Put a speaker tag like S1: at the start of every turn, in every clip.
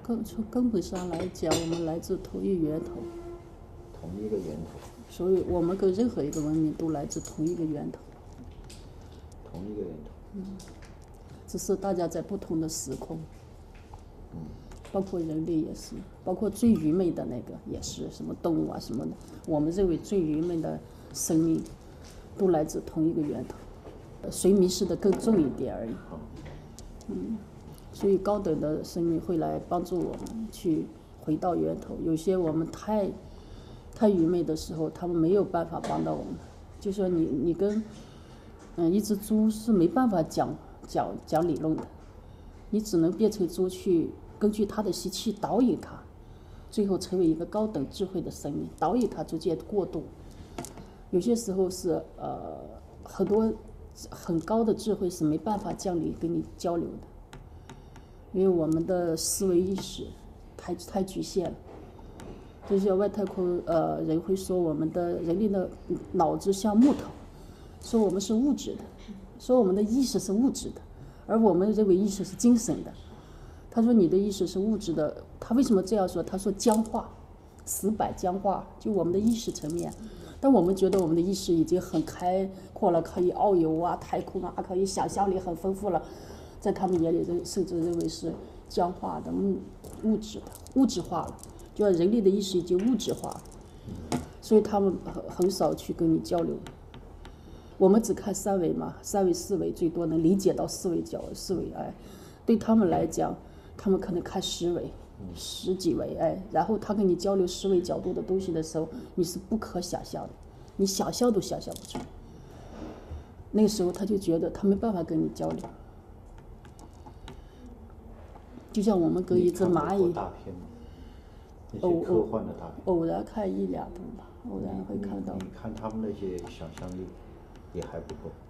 S1: 从根本上来讲，我们来自同一源头。
S2: 同一个源头。
S1: 所以我们跟任何一个文明都来自同一个源头。
S2: 同一个源头。
S1: 只是大家在不同的时空。包括人类也是，包括最愚昧的那个也是，什么动物啊什么的，我们认为最愚昧的生命，都来自同一个源头，谁迷失的更重一点而已。所以高等的生命会来帮助我们去回到源头。有些我们太愚昧的时候，他们没有办法帮到我们。就说你跟一只猪是没办法讲理论的，你只能变成猪去根据它的习气导引它，最后成为一个高等智慧的生命，导引它逐渐过渡。有些时候是很多很高的智慧是没办法降临跟你交流的，因为我们的思维意识太局限了。就像外太空人会说我们的人类的脑子像木头，说我们是物质的，说我们的意识是物质的，而我们认为意识是精神的。他说你的意识是物质的，他为什么这样说？他说僵化，死板僵化，就我们的意识层面。但我们觉得我们的意识已经很开阔了，可以遨游啊，太空啊，可以想象力很丰富了，在他们眼里甚至认为是僵化的、物质化了，就像人类的意识已经物质化了，所以他们很少去跟你交流。我们只看三维嘛，三维四维最多能理解到四维，对他们来讲，他们可能看十维。十几维，然后他跟你交流十维角度的东西的时候，你是不可想象的，你想象都想象不出来。那个时候他就觉得他没办法跟你交流，就像我们跟一只蚂蚁。
S2: 大片吗？那些科幻的大片。
S1: 偶然看一两部吧，偶然会看到。
S2: 你看他们那些想象力也还不够。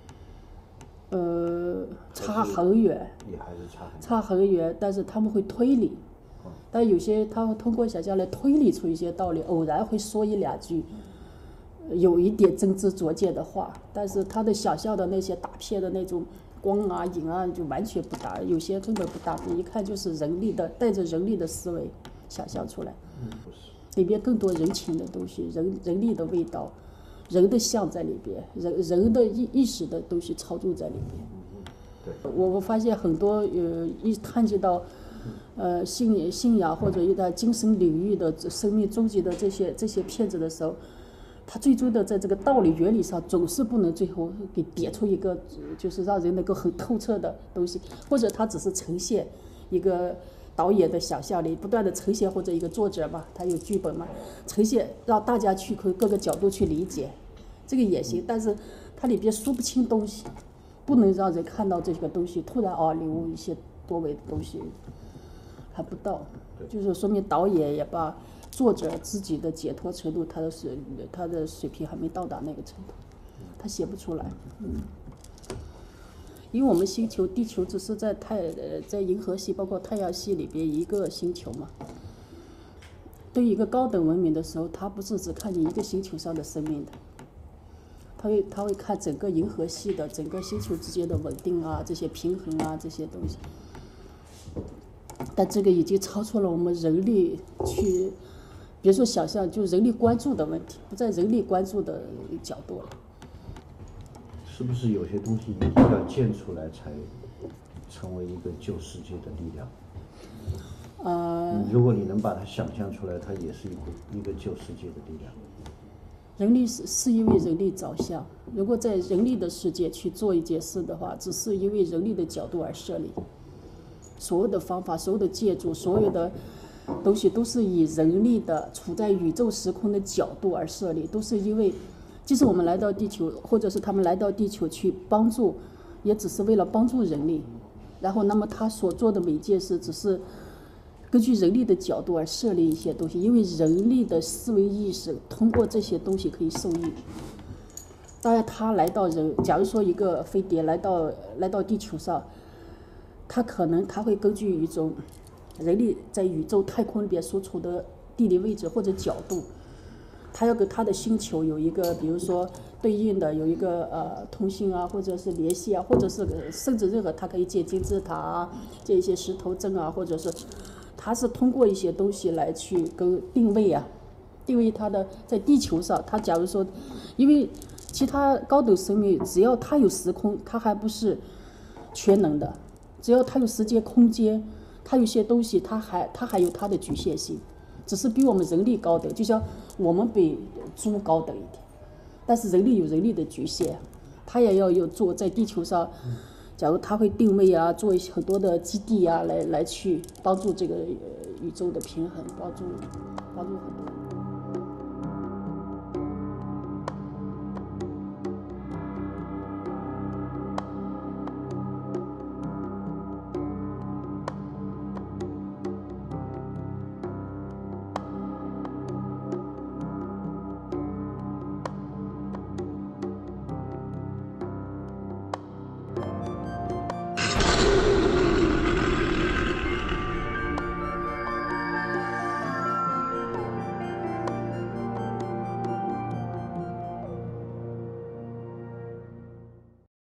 S1: 差很远。
S2: 也还是
S1: 差很远，但是他们会推理。但有些他会通过想象来推理出一些道理，偶然会说一两句有一点真知灼见的话，但是他的想象的那些大片的那种光啊影啊就完全不搭，有些根本不搭，一看就是人力的带着人力的思维想象出来。里边更多人情的东西，人力的味道，人的相在里边，人的意识的东西操纵在里边。我发现很多一探及到信仰或者一点精神领域的生命终极的这些片子的时候，他最终的在这个道理原理上总是不能最后给点出一个就是让人能够很透彻的东西，或者他只是呈现一个导演的想象力不断的呈现，或者一个作者嘛，他有剧本嘛，呈现让大家去各个角度去理解，这个也行，但是它里边说不清东西，不能让人看到这个东西突然领悟一些多维的东西还不到，就是说明导演也罢，作者自己的解脱程度，他的水平还没到达那个程度，他写不出来。因为我们星球地球只是在银河系包括太阳系里边一个星球嘛，对于一个高等文明的时候，他不是只看你一个星球上的生命的，他会看整个银河系的整个星球之间的稳定啊，这些平衡啊，这些东西。但这个已经超出了我们人力去，比如说想象，就人力关注的问题，不在人力关注的角度了。
S2: 是不是有些东西一定要建出来才成为一个救世界的力量？如果你能把它想象出来，它也是一个救世界的力量。
S1: 人力是因为人力着想，如果在人力的世界去做一件事的话，只是因为人力的角度而设立。所有的方法，所有的借助，所有的东西都是以人力的处在宇宙时空的角度而设立，都是因为即使我们来到地球，或者是他们来到地球去帮助，也只是为了帮助人力，然后那么他所做的每件事只是根据人力的角度而设立一些东西，因为人力的思维意识通过这些东西可以受益。当然他来到假如说一个飞碟来到地球上，他会根据一种人力在宇宙太空里边所处的地理位置或者角度，他要跟他的星球有一个比如说对应的有一个通信啊，或者是联系啊，或者是甚至任何他可以建金字塔啊，建一些石头阵啊，或者是它是通过一些东西来去定位啊，定位它的在地球上，它假如说，因为其他高等生命只要它有时空，它还不是全能的，只要它有时间空间，它有些东西它还有它的局限性，只是比我们人类高等，就像我们比猪高等一点，但是人类有人类的局限，它也要有做在地球上。假如它会定位啊，做一些很多的基地啊，来去帮助这个宇宙的平衡，帮助很多。